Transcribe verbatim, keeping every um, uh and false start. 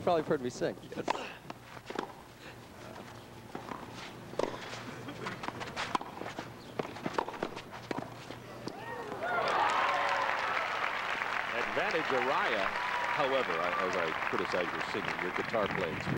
probably heard me sing. Yes. Advantage Araya. However, I, as I criticize your singing, your guitar playing.